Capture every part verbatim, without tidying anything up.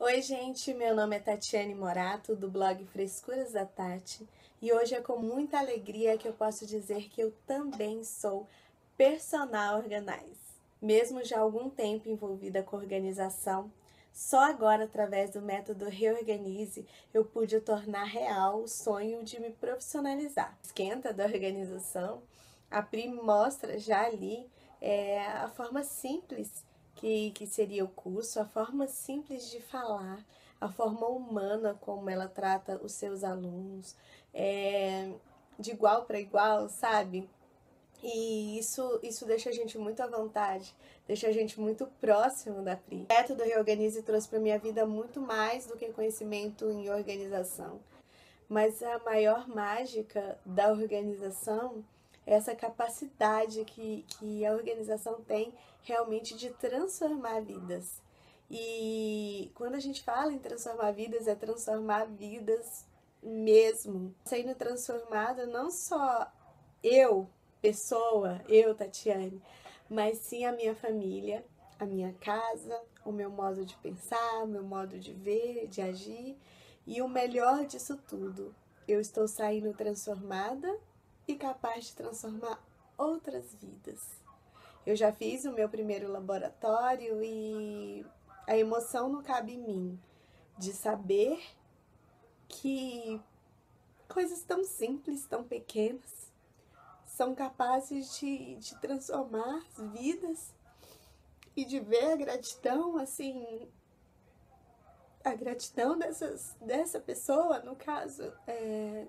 Oi, gente, meu nome é Tatiane Morato, do blog Frescuras da Tati, e hoje é com muita alegria que eu posso dizer que eu também sou personal organizer. Mesmo já há algum tempo envolvida com organização, só agora, através do método Reorganize, eu pude tornar real o sonho de me profissionalizar. Esquenta da organização, a Pri mostra já ali é, a forma simples que, que seria o curso, a forma simples de falar, a forma humana como ela trata os seus alunos, é, de igual para igual, sabe? E isso, isso deixa a gente muito à vontade, deixa a gente muito próximo da Pri. O método Reorganize trouxe para minha vida muito mais do que conhecimento em organização. Mas a maior mágica da organização é essa capacidade que, que a organização tem realmente de transformar vidas. E quando a gente fala em transformar vidas, é transformar vidas mesmo. Sendo transformada não só eu, pessoa, eu, Tatiane, mas sim a minha família, a minha casa, o meu modo de pensar, o meu modo de ver, de agir. E o melhor disso tudo, eu estou saindo transformada e capaz de transformar outras vidas. Eu já fiz o meu primeiro laboratório e a emoção não cabe em mim de saber que coisas tão simples, tão pequenas, são capazes de, de transformar vidas e de ver a gratidão, assim, a gratidão dessas, dessa pessoa, no caso, é,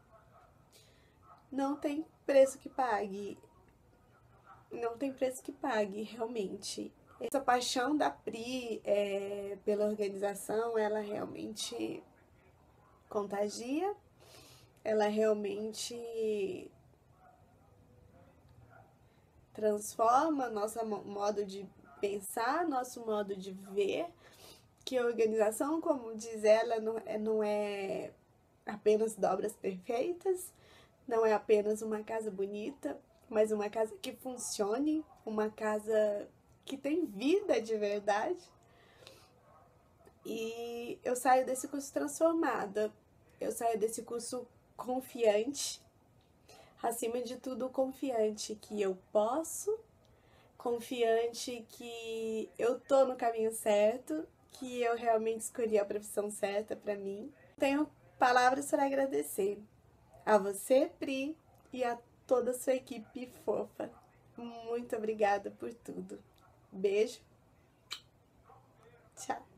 não tem preço que pague. Não tem preço que pague, realmente. Essa paixão da Pri é, pela organização, ela realmente contagia, ela realmente transforma nosso modo de pensar, nosso modo de ver, que a organização, como diz ela, não é, não é apenas dobras perfeitas, não é apenas uma casa bonita, mas uma casa que funcione, uma casa que tem vida de verdade. E eu saio desse curso transformada, eu saio desse curso confiante, acima de tudo confiante que eu posso, confiante que eu tô no caminho certo, que eu realmente escolhi a profissão certa para mim. Tenho palavras para agradecer a você, Pri, e a toda a sua equipe fofa. Muito obrigada por tudo. Beijo. Tchau.